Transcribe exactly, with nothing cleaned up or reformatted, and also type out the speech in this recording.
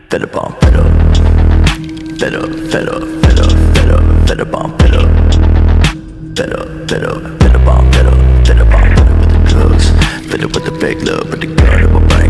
Fed up on fed up. Fed up, fed up, fed up, fed up, fed up on fed up. Fed up, fed up, fed up on fed up. Fed up on fed up with the drugs. Fed up with the fake love, with the gun in my brain.